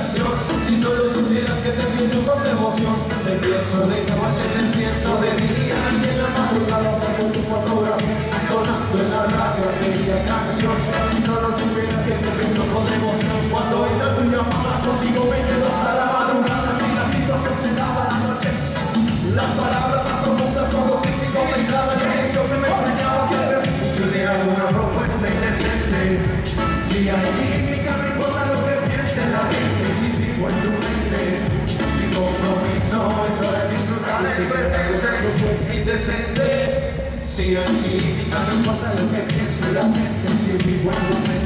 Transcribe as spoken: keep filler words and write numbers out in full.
canción. Si solo supieras que te pienso con devoción, te pienso de noche, te pienso de día, y en la madrugada saco tu fotografía sonando en la radio aquella canción. Si solo supieras que te pienso con devoción, cuando entra tu llamada contigo me quedo hasta la madrugada. Si la situación se daba la noche, las palabras más profundas con los físicos pensaban en el hecho que me extrañaba siempre. Si te hago una propuesta indecente, si hay química no importa lo que piense la gente, si vivo en tu mente, sin compromiso es hora de disfrutar el presente. Propuesta indecente, si hay química no importa lo que piense la gente, si vivo en tu mente.